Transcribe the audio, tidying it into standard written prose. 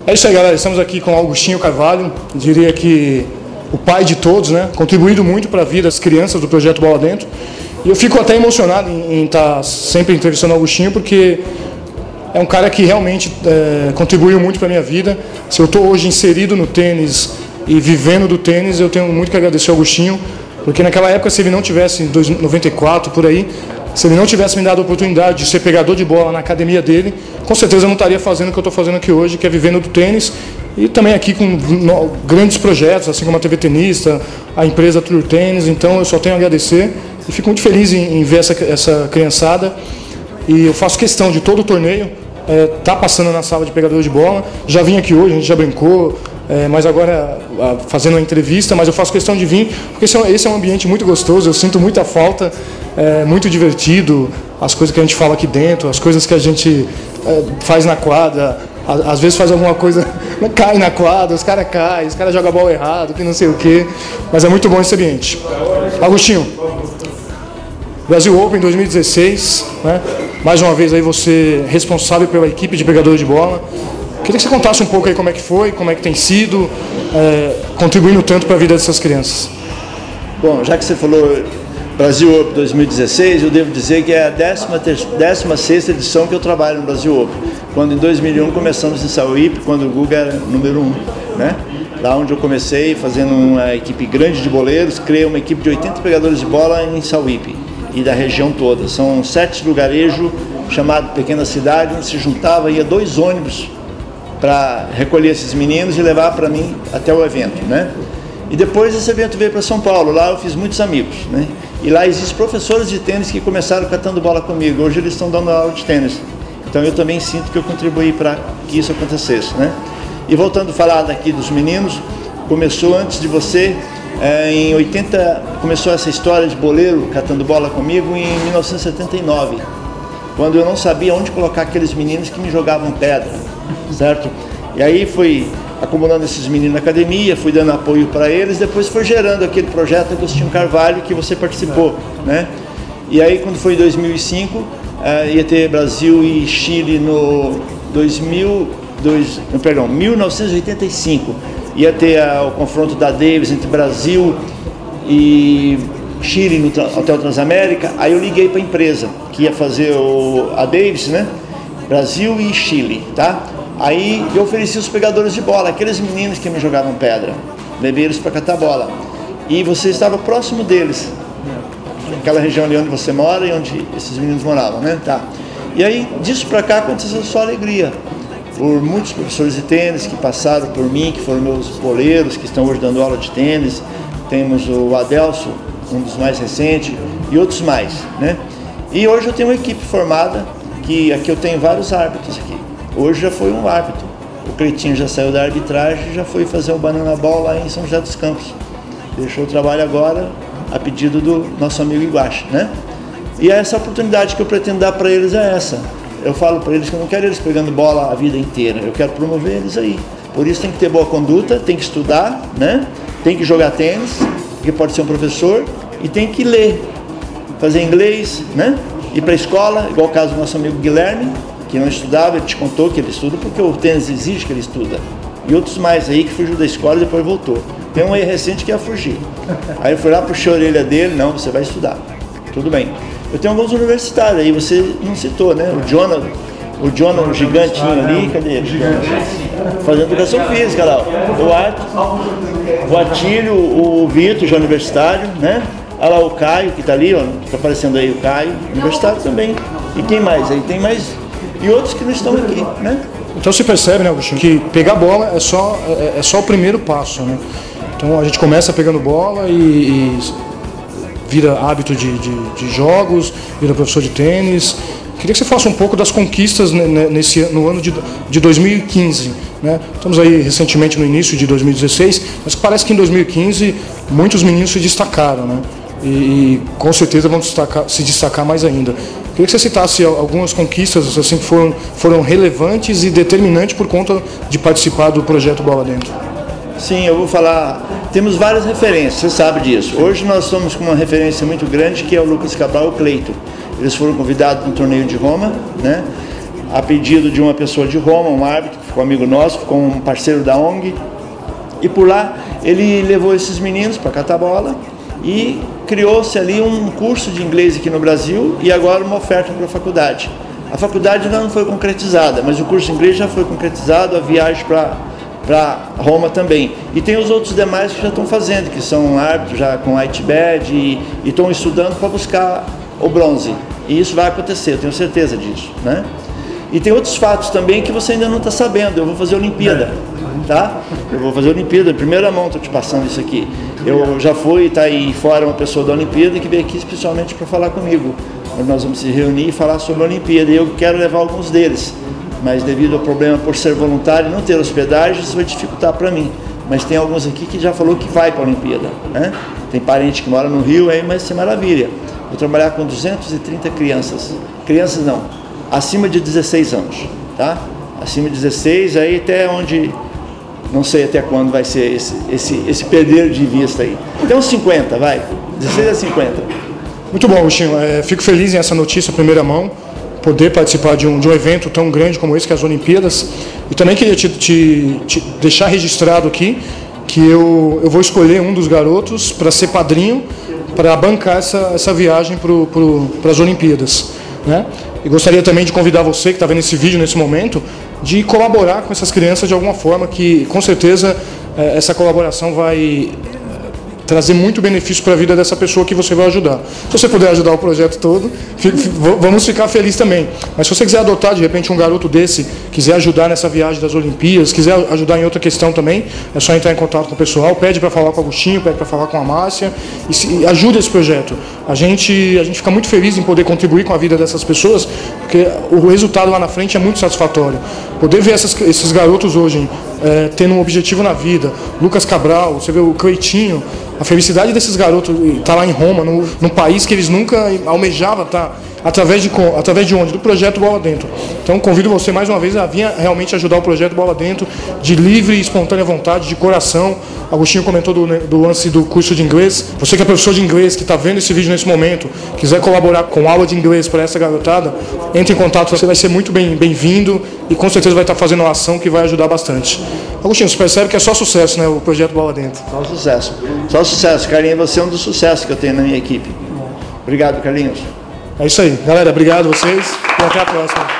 É isso aí, galera. Estamos aqui com Augustinho Carvalho, diria que o pai de todos, né? Contribuído muito para a vida das crianças do Projeto Bola Dentro. E eu fico até emocionado em estar sempre entrevistando o Augustinho, porque é um cara que realmente contribuiu muito para a minha vida. Se eu estou hoje inserido no tênis e vivendo do tênis, eu tenho muito que agradecer ao Augustinho, porque naquela época, se ele não tivesse, em 94, por aí, se ele não tivesse me dado a oportunidade de ser pegador de bola na academia dele, com certeza eu não estaria fazendo o que eu estou fazendo aqui hoje, que é vivendo do tênis, e também aqui com grandes projetos, assim como a TV Tenista, a empresa Tour Tênis. Então eu só tenho a agradecer e fico muito feliz em ver essa criançada. E eu faço questão de todo o torneio tá passando na sala de pegador de bola. Já vim aqui hoje, a gente já brincou, mas agora fazendo uma entrevista, mas eu faço questão de vir, porque esse é um ambiente muito gostoso, eu sinto muita falta, muito divertido, as coisas que a gente fala aqui dentro, as coisas que a gente faz na quadra, às vezes faz alguma coisa, cai na quadra, os caras caem, os caras jogam a bola errado, que não sei o quê, mas é muito bom esse ambiente. Agostinho, Brasil Open 2016, né? Mais uma vez aí você responsável pela equipe de pegadores de bola. Queria que você contasse um pouco aí como é que foi, como é que tem sido, contribuindo tanto para a vida dessas crianças. Bom, já que você falou Brasil Open 2016, eu devo dizer que é a 16ª edição que eu trabalho no Brasil Open. Quando em 2001 começamos em Sauípe, quando o Guga era número 1, né? Lá onde eu comecei fazendo uma equipe grande de boleiros, criei uma equipe de 80 pegadores de bola em Sauípe e da região toda. São 7 lugarejos chamados Pequena Cidade, onde se juntava, ia 2 ônibus para recolher esses meninos e levar para mim até o evento, né? E depois esse evento veio para São Paulo, lá eu fiz muitos amigos, né? E lá existem professores de tênis que começaram catando bola comigo, hoje eles estão dando aula de tênis. Então eu também sinto que eu contribuí para que isso acontecesse, né? E voltando a falar daqui dos meninos, começou antes de você, em 80, começou essa história de boleiro catando bola comigo em 1979, quando eu não sabia onde colocar aqueles meninos que me jogavam pedra, certo? E aí fui acumulando esses meninos na academia, fui dando apoio para eles, depois foi gerando aquele projeto Agostinho Carvalho que você participou, né? E aí quando foi em 2005, ia ter Brasil e Chile no 1985, ia ter o confronto da Davis entre Brasil e Chile no Hotel Transamérica. Aí eu liguei para a empresa que ia fazer a Davis, né? Brasil e Chile, tá? Aí eu ofereci os pegadores de bola, aqueles meninos que me jogavam pedra, levei eles para catar bola. E você estava próximo deles, naquela região ali onde você mora e onde esses meninos moravam, né? Tá. E aí, disso para cá, aconteceu só alegria. Por muitos professores de tênis que passaram por mim, que foram meus boleiros, que estão hoje dando aula de tênis. Temos o Adelso, um dos mais recentes, e outros mais, né? E hoje eu tenho uma equipe formada, que aqui eu tenho vários árbitros aqui. Hoje já foi um árbitro. O Cleitinho já saiu da arbitragem, já foi fazer o Banana Ball lá em São José dos Campos. Deixou o trabalho agora a pedido do nosso amigo Iguache, né? E essa oportunidade que eu pretendo dar para eles é essa. Eu falo para eles que eu não quero eles pegando bola a vida inteira, eu quero promover eles aí. Por isso tem que ter boa conduta, tem que estudar, né? Tem que jogar tênis, porque pode ser um professor, e tem que ler, fazer inglês, né? Ir para a escola, igual o caso do nosso amigo Guilherme, que não estudava, ele te contou que ele estuda porque o tênis exige que ele estuda. E outros mais aí que fugiu da escola e depois voltou. Tem um aí recente que ia fugir. Aí eu fui lá, puxei a orelha dele, não, você vai estudar. Tudo bem. Eu tenho alguns universitários aí, você não citou, né? O Jonah, o gigantinho ali, cadê ele? Fazendo educação física lá. O Atílio, o Vitor, já universitário, né? Olha lá o Caio, que está ali, ó, está aparecendo aí o Caio, universitário também. E quem mais? Aí tem mais, e outros que não estão aqui, né? Então você percebe, né, Agostinho, que pegar bola é só o primeiro passo, né? Então a gente começa pegando bola e vira hábito de jogos, vira professor de tênis. Queria que você falasse um pouco das conquistas no ano de 2015. Né? Estamos aí recentemente no início de 2016, mas parece que em 2015 muitos meninos se destacaram, né? E com certeza vão se destacar mais ainda. Queria que você citasse algumas conquistas assim, que foram relevantes e determinantes por conta de participar do projeto Bola Dentro. Sim, eu vou falar. Temos várias referências, você sabe disso. Hoje nós estamos com uma referência muito grande que é o Lucas Cabral e o Cleito. Eles foram convidados no torneio de Roma, né? a pedido de uma pessoa de Roma, um árbitro, que ficou amigo nosso, ficou um parceiro da ONG, e por lá ele levou esses meninos para catar bola e criou-se ali um curso de inglês aqui no Brasil e agora uma oferta para a faculdade. A faculdade ainda não foi concretizada, mas o curso de inglês já foi concretizado, a viagem para Roma também. E tem os outros demais que já estão fazendo, que são árbitros já com white badge e estão estudando para buscar o bronze. E isso vai acontecer, eu tenho certeza disso, né? E tem outros fatos também que você ainda não está sabendo. Eu vou fazer a Olimpíada, tá? Eu vou fazer a Olimpíada, em primeira mão estou te passando isso aqui. Eu já fui, está aí fora uma pessoa da Olimpíada que veio aqui especialmente para falar comigo. Nós vamos se reunir e falar sobre a Olimpíada. E eu quero levar alguns deles, mas devido ao problema por ser voluntário e não ter hospedagem, isso vai dificultar para mim. Mas tem alguns aqui que já falou que vai para a Olimpíada, né? Tem parente que mora no Rio, aí, mas isso é maravilha. Vou trabalhar com 230 crianças. Crianças não, acima de 16 anos, tá? Acima de 16, aí até onde, não sei até quando vai ser esse perder de vista aí. Até uns 50, vai, 16 a 50. Muito bom, Agostinho. Fico feliz em essa notícia, primeira mão, poder participar de um evento tão grande como esse, que é as Olimpíadas. E também queria te deixar registrado aqui que eu vou escolher um dos garotos para ser padrinho, para bancar essa viagem para as Olimpíadas, né? E gostaria também de convidar você que está vendo esse vídeo nesse momento, de colaborar com essas crianças de alguma forma, que com certeza essa colaboração vai trazer muito benefício para a vida dessa pessoa que você vai ajudar. Se você puder ajudar o projeto todo, vamos ficar felizes também. Mas se você quiser adotar, de repente, um garoto desse, quiser ajudar nessa viagem das Olimpíadas, quiser ajudar em outra questão também, é só entrar em contato com o pessoal, pede para falar com o Agostinho, pede para falar com a Márcia, e ajuda esse projeto. A gente fica muito feliz em poder contribuir com a vida dessas pessoas, porque o resultado lá na frente é muito satisfatório. Poder ver esses garotos hoje tendo um objetivo na vida, Lucas Cabral, você vê o Cleitinho, a felicidade desses garotos estar lá em Roma, num país que eles nunca almejavam estar, através de onde? Do projeto Bola Dentro. Então convido você mais uma vez a vir realmente ajudar o projeto Bola Dentro, de livre e espontânea vontade, de coração. Agostinho comentou do lance do curso de inglês. Você que é professor de inglês, que está vendo esse vídeo nesse momento, quiser colaborar com aula de inglês para essa garotada, entre em contato, você vai ser muito bem-vindo e com certeza vai estar fazendo uma ação que vai ajudar bastante. Agostinho, você percebe que é só sucesso, né, o projeto Bola Dentro? Só sucesso. Só sucesso. Carlinhos, você é um dos sucessos que eu tenho na minha equipe. Obrigado, Carlinhos. É isso aí. Galera, obrigado a vocês e até a próxima.